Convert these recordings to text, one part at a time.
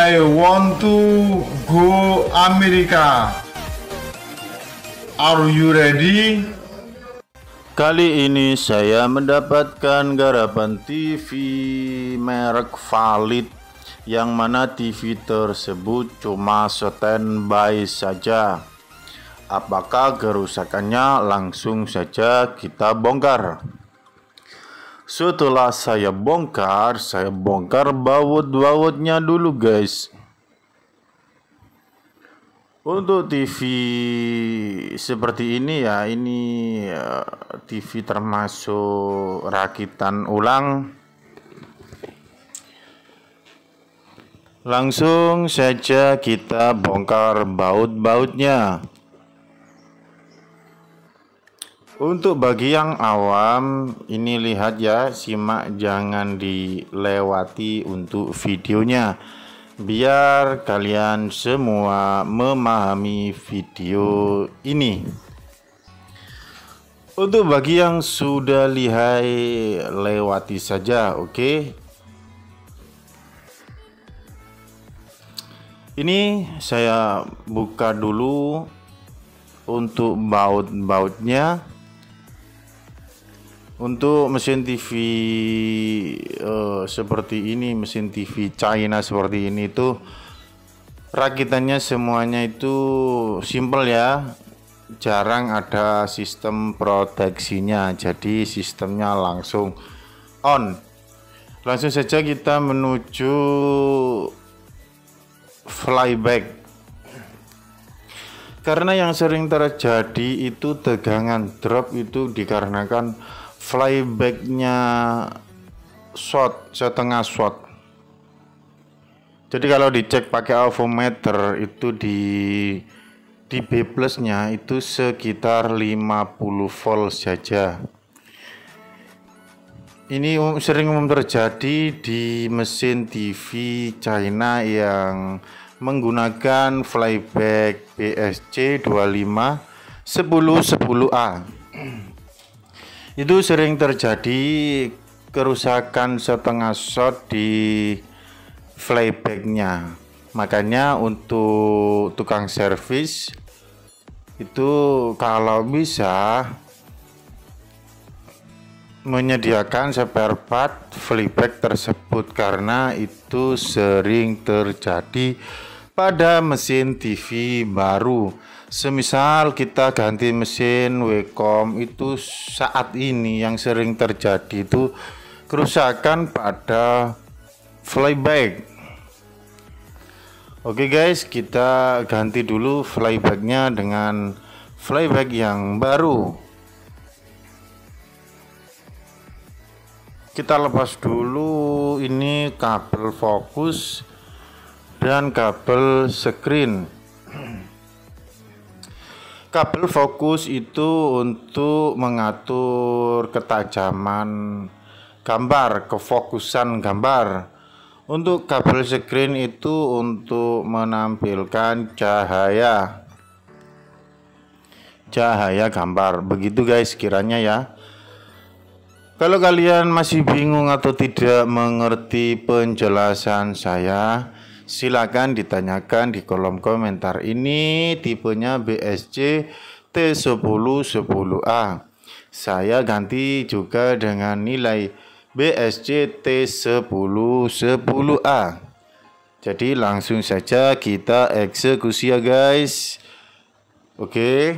I want to go America. Are you ready? Kali ini saya mendapatkan garapan TV merek Valid, yang mana TV tersebut cuma standby saja. Apakah kerusakannya? Langsung saja kita bongkar. Setelah saya bongkar baut-bautnya dulu guys. Untuk TV seperti ini ya, ini TV termasuk rakitan ulang. Langsung saja kita bongkar baut-bautnya. Untuk bagi yang awam, ini lihat ya, simak, jangan dilewati untuk videonya, biar kalian semua memahami video ini. Untuk bagi yang sudah lihat, lewati saja, oke? Ini saya buka dulu untuk baut-bautnya. Untuk mesin TV seperti ini, mesin TV China seperti ini tuh rakitannya semuanya itu simple ya, jarang ada sistem proteksinya, jadi sistemnya langsung on. Langsung saja kita menuju flyback. Karena yang sering terjadi itu tegangan drop itu dikarenakan flybacknya setengah short. Jadi kalau dicek pakai avometer itu di B plusnya itu sekitar 50 volt saja. Ini sering terjadi di mesin TV China yang menggunakan flyback BSC 251010A. Itu sering terjadi kerusakan setengah short di flybacknya. Makanya untuk tukang servis itu kalau bisa menyediakan spare part flyback tersebut, karena itu sering terjadi pada mesin TV baru. Semisal kita ganti mesin Wacom, itu saat ini yang sering terjadi itu kerusakan pada flyback. Oke guys, kita ganti dulu flybacknya dengan flyback yang baru. Kita lepas dulu ini kabel fokus dan kabel screen. Kabel fokus itu untuk mengatur ketajaman gambar, kefokusan gambar. Untuk kabel screen itu untuk menampilkan cahaya gambar. Begitu guys kiranya ya. Kalau kalian masih bingung atau tidak mengerti penjelasan saya, silakan ditanyakan di kolom komentar. Ini tipenya BSC T1010A. Saya ganti juga dengan nilai BSC T1010A. Jadi langsung saja kita eksekusi ya guys. Oke.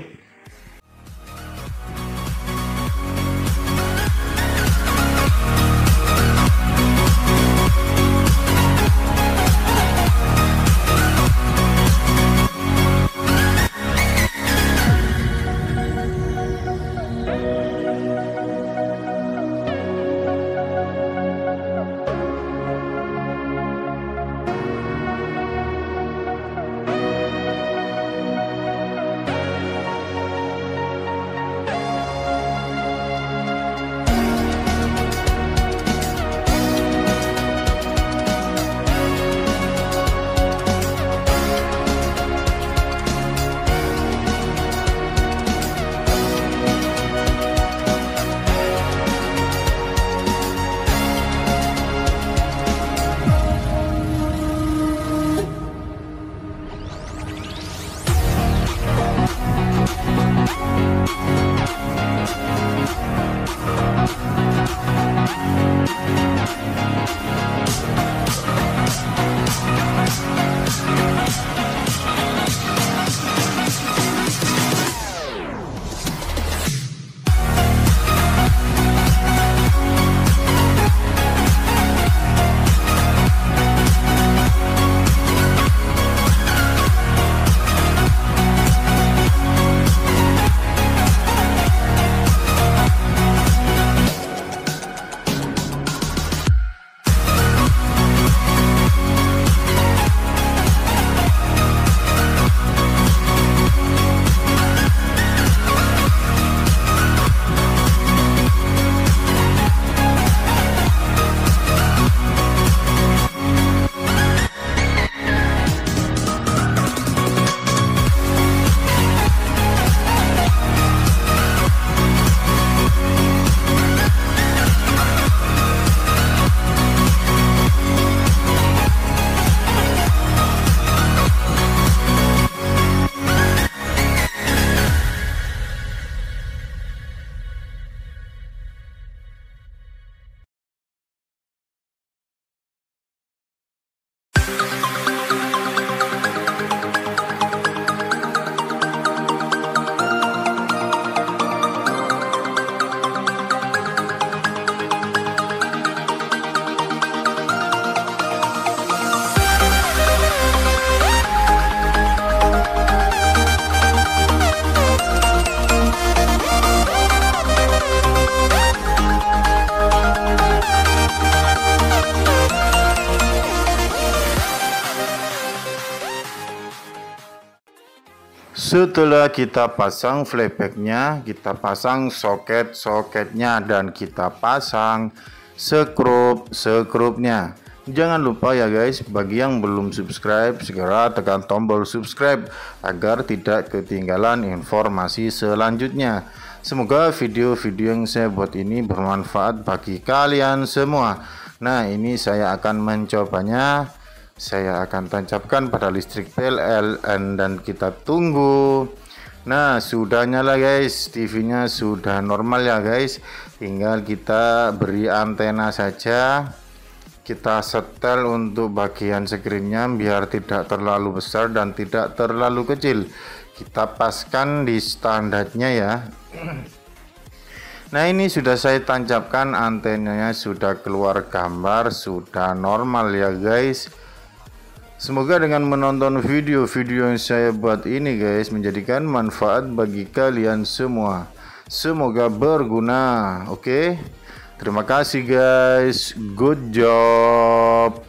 Setelah kita pasang flashbacknya, kita pasang soket-soketnya, dan kita pasang skrup-skrupnya. Jangan lupa ya guys, bagi yang belum subscribe, segera tekan tombol subscribe agar tidak ketinggalan informasi selanjutnya. Semoga video-video yang saya buat ini bermanfaat bagi kalian semua. Nah, ini saya akan mencobanya. Saya akan tancapkan pada listrik PLN dan kita tunggu. Nah, sudah nyala guys, TV-nya sudah normal ya guys. Tinggal kita beri antena saja. Kita setel untuk bagian screen-nya biar tidak terlalu besar dan tidak terlalu kecil. Kita paskan di standarnya ya. Nah, ini sudah saya tancapkan, antenanya sudah keluar gambar, sudah normal ya guys. Semoga dengan menonton video-video yang saya buat ini guys menjadikan manfaat bagi kalian semua. Semoga berguna. Oke. Terima kasih guys. Good job.